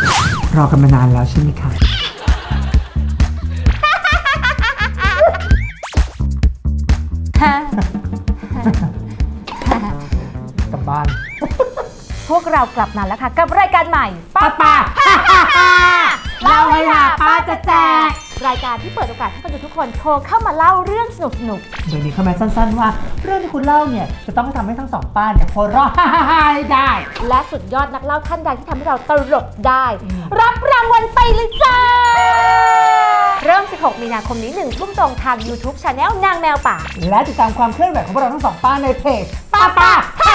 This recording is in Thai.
รอกันมานานแล้วใช่ไหมคะกลับบ้านพวกเรากลับมาแล้วค่ะกับรายการใหม่ป้าเล่าให้ล่ะป้าจะแจกรายการที่เปิดโอกาสให้คนดูทุกคนโทรเข้ามาเล่าเรื่องสนุกโดยมีคอมเมนต์สั้นๆว่าเรื่องที่คุณเล่าเนี่ยจะต้องทำให้ทั้งสองป้าเนี่ยหัวเราะได้และสุดยอดนักเล่าท่านใดที่ทำให้เราตลกได้รับรางวัลไปเลยจ้าเริ่ม 16 มีนาคมนี้ 1 ทุ่มตรงทาง YouTube Channel นางแมวป่าและติดตามความเคลื่อนไหวของพวกเราทั้งสองป้าในเพจป้า